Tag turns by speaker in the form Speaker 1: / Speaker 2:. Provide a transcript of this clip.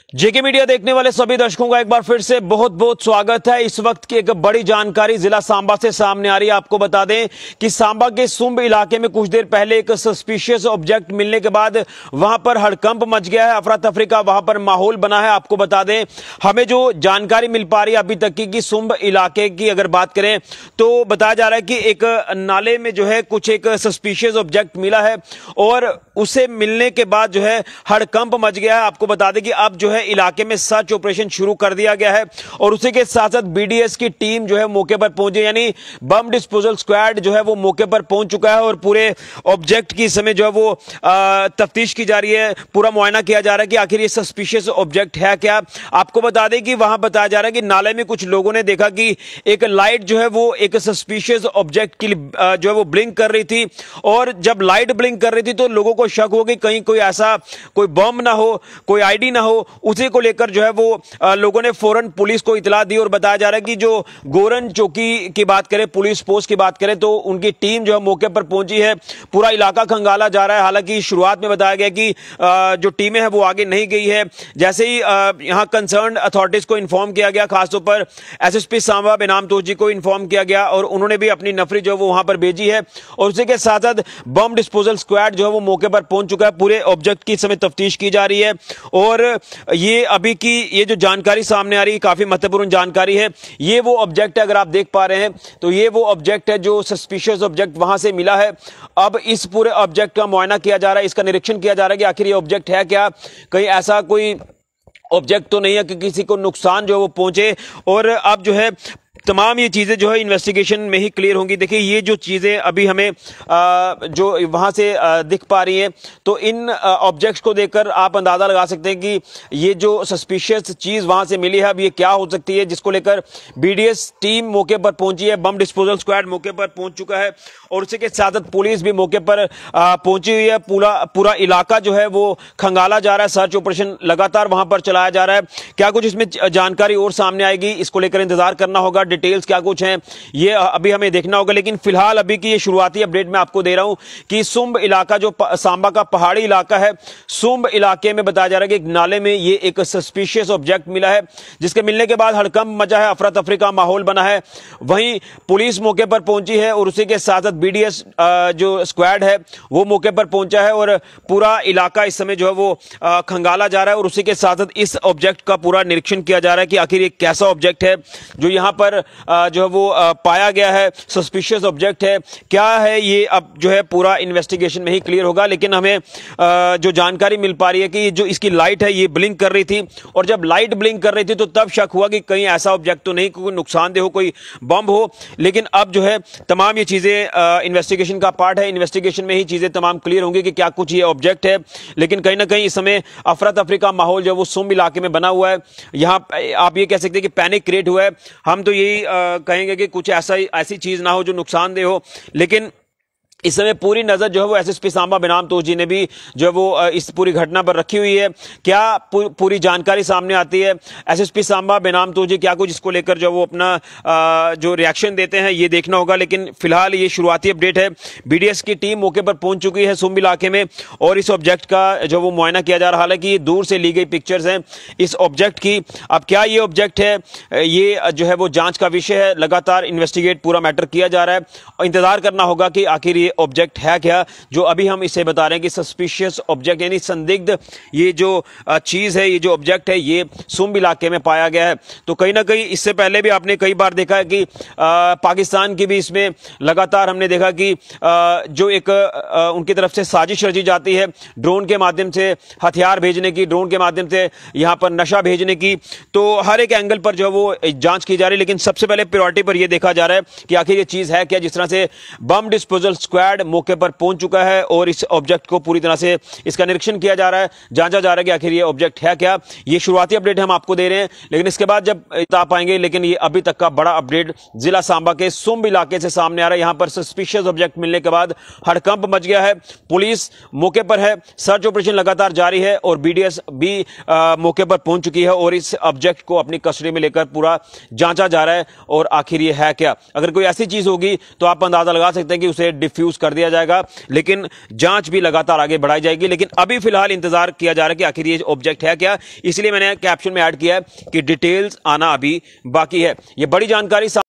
Speaker 1: जेके media देखने वाले सभी दर्शकों का एक बार फिर से बहुत बहुत स्वागत है। इस वक्त की एक बड़ी जानकारी जिला सांबा से सामने आ रही है। आपको बता दें कि सांबा के सुंब इलाके में कुछ देर पहले एक सस्पिशियस ऑब्जेक्ट मिलने के बाद वहां पर हड़कंप मच गया है, अफरा तफरी का वहां पर माहौल बना है। आपको बता दें, हमें जो जानकारी मिल पा रही है अभी तक की सुंब इलाके की अगर बात करें तो बताया जा रहा है कि एक नाले में जो है कुछ एक सस्पिशियस ऑब्जेक्ट मिला है और उसे मिलने के बाद जो है हड़कंप मच गया है। आपको बता दें कि अब जो है इलाके में सर्च ऑपरेशन शुरू कर दिया गया है और उसी के साथ साथ बीडीएस की टीम जो है मौके पर पहुंची, यानी बम डिस्पोजल स्क्वाड जो है वो मौके पर पहुंच चुका है और पूरे ऑब्जेक्ट की समय जो है वो तफ्तीश की जा रही है, पूरा मुआयना किया जा रहा है कि आखिर ये सस्पिशियस ऑब्जेक्ट है क्या। आपको बता दें कि वहां बताया जा रहा है कि नाले में कुछ लोगों ने देखा कि एक लाइट जो है वो एक सस्पिशियस ऑब्जेक्ट की जो है वो ब्लिंक कर रही थी और जब लाइट ब्लिंक कर रही थी तो लोगों को शक हो कि कहीं कोई ऐसा कोई बम ना हो, कोई आईडी ना हो। उसी को लेकर जो है वो लोगों ने फौरन पुलिस को इतला दी और बताया जा रहा है कि जो गोरन चौकी की बात करें, पुलिस पोस्ट की बात करें तो उनकी टीम जो है मौके पर पहुंची है। पूरा इलाका खंगाला जा रहा है। हालांकि शुरुआत में बताया गया कि जो टीमें हैं वो आगे नहीं गई है। जैसे ही यहां कंसर्न अथॉरिटीज को इन्फॉर्म किया गया, खासतौर पर एसएसपी सांबा बेनाम तोजी को इन्फॉर्म किया गया और उन्होंने भी अपनी नफरी जो है वो वहां पर भेजी है और उसी के साथ साथ बम डिस्पोजल स्क्वाड जो है वो मौके पर पहुंच चुका है। पूरे ऑब्जेक्ट की समय तफ्तीश की जा रही है और ये अभी की ये जो जानकारी सामने आ रही है काफी महत्वपूर्ण जानकारी है। ये वो ऑब्जेक्ट है, अगर आप देख पा रहे हैं तो ये वो ऑब्जेक्ट है जो सस्पिशियस ऑब्जेक्ट वहां से मिला है। अब इस पूरे ऑब्जेक्ट का मुआयना किया जा रहा है, इसका निरीक्षण किया जा रहा है कि आखिर ये ऑब्जेक्ट है क्या, कहीं ऐसा कोई ऑब्जेक्ट तो नहीं है कि किसी को नुकसान जो है वो पहुंचे। और अब जो है तमाम ये चीजें जो है इन्वेस्टिगेशन में ही क्लियर होंगी। देखिए ये जो चीजें अभी हमें जो वहां से दिख पा रही हैं तो इन ऑब्जेक्ट्स को देखकर आप अंदाजा लगा सकते हैं कि ये जो सस्पिशियस चीज वहां से मिली है अब ये क्या हो सकती है, जिसको लेकर बीडीएस टीम मौके पर पहुंची है, बम डिस्पोजल स्क्वाड मौके पर पहुंच चुका है और उसी के साथ साथ पुलिस भी मौके पर पहुंची हुई है। पूरा इलाका जो है वो खंगाला जा रहा है, सर्च ऑपरेशन लगातार वहां पर चलाया जा रहा है। क्या कुछ इसमें जानकारी और सामने आएगी, इसको लेकर इंतजार करना होगा। डिटेल्स क्या कुछ हैं ये अभी हमें देखना होगा, लेकिन फिलहाल अभी की ये शुरुआती अपडेट मैं आपको दे रहा हूं कि सुंब इलाका जो सांबा का पहाड़ी इलाका है, सुंब इलाके में बताया जा रहा है कि एक नाले में ये एक सस्पिशियस ऑब्जेक्ट मिला है जिसके मिलने के बाद हड़कंप मचा है, अफरा तफरी का माहौल बना है। वहीं पुलिस मौके पर पहुंची है और उसी के साथ साथ बीडीएस जो स्क्वाड है वो मौके पर पहुंचा है और पूरा इलाका इस समय जो है वो खंगाला जा रहा है और उसी के साथ साथ इस ऑब्जेक्ट का पूरा निरीक्षण किया जा रहा है कि आखिर ये कैसा ऑब्जेक्ट है जो यहां पर जो है वो पाया गया है, सस्पिशियस ऑब्जेक्ट है क्या है ये अब जो है पूरा इन्वेस्टिगेशन में ही क्लियर होगा। लेकिन हमें जो जानकारी मिल पा रही है कि जो इसकी लाइट है ये ब्लिंक कर रही थी और जब लाइट ब्लिंक कर रही थी तो तब शक हुआ कि कहीं ऐसा ऑब्जेक्ट तो नहीं, कोई नुकसानदेह हो, कोई बम हो। लेकिन अब जो है तमाम ये चीजें इन्वेस्टिगेशन का पार्ट है, इन्वेस्टिगेशन में ही चीजें तमाम क्लियर होंगी कि क्या कुछ ये ऑब्जेक्ट है। लेकिन कहीं ना कहीं इस समय अफरा तफरी का माहौल जो है वो सुंब इलाके में बना हुआ है। यहां आप ये कह सकते हैं कि पैनिक क्रिएट हुआ है। हम तो यही कहेंगे कि कुछ ऐसी चीज ना हो जो नुकसानदेह हो, लेकिन इस समय पूरी नजर जो है वो एसएसपी सांबा बेनाम तोजी ने भी जो है वो इस पूरी घटना पर रखी हुई है। क्या पूरी जानकारी सामने आती है, एसएसपी सांबा बेनाम तोजी क्या कुछ इसको लेकर जो वो अपना जो रिएक्शन देते हैं ये देखना होगा। लेकिन फिलहाल ये शुरुआती अपडेट है, बीडीएस की टीम मौके पर पहुंच चुकी है सुंब इलाके में और इस ऑब्जेक्ट का जो वो मुआयना किया जा रहा है। हालांकि ये दूर से ली गई पिक्चर्स हैं इस ऑब्जेक्ट की। अब क्या ये ऑब्जेक्ट है ये जो है वो जांच का विषय है, लगातार इन्वेस्टिगेट पूरा मैटर किया जा रहा है और इंतजार करना होगा कि आखिर ऑब्जेक्ट है क्या जो अभी हम इसे बता रहे हैं कि सस्पिशियस ऑब्जेक्ट यानी संदिग्ध ये जो चीज है, ये जो ऑब्जेक्ट है ये सुंब इलाके में पाया गया है। तो कहीं ना कहीं इससे पहले भी आपने कई बार देखा है कि पाकिस्तान की भी इसमें लगातार हमने देखा कि जो एक उनकी तरफ से साजिश रची जाती है ड्रोन के माध्यम से हथियार भेजने की, ड्रोन के माध्यम से यहां पर नशा भेजने की। तो हर एक एंगल पर जो है वो जांच की जा रही है, लेकिन सबसे पहले प्रायोरिटी पर यह देखा जा रहा है कि आखिर ये चीज है क्या। जिस तरह से बम डिस्पोजल स्क्वाड मौके पर पहुंच चुका है और इस ऑब्जेक्ट को पूरी तरह से इसका निरीक्षण किया जा रहा है, जांचा जा रहा है कि आखिर ये ऑब्जेक्ट है क्या। ये शुरुआती अपडेट हम आपको दे रहे हैं, लेकिन इसके बाद जब आ पाएंगे। लेकिन ये अभी तक का बड़ा अपडेट जिला सांबा के सुंब इलाके से सामने आ रहा है। यहां पर सस्पिशियस ऑब्जेक्ट मिलने के बाद हड़कंप मच गया है, पुलिस मौके पर है, सर्च ऑपरेशन लगातार जारी है और बीडीएस भी मौके पर पहुंच चुकी है और इस ऑब्जेक्ट को अपनी कस्टडी में लेकर पूरा जांचा जा रहा है और आखिर ये है क्या। अगर कोई ऐसी चीज होगी तो आप अंदाजा लगा सकते हैं कि उसे डिफ्यूज डिफ्यूज कर दिया जाएगा, लेकिन जांच भी लगातार आगे बढ़ाई जाएगी। लेकिन अभी फिलहाल इंतजार किया जा रहा है कि आखिर ये ऑब्जेक्ट है क्या, इसलिए मैंने कैप्शन में ऐड किया है कि डिटेल्स आना अभी बाकी है। ये बड़ी जानकारी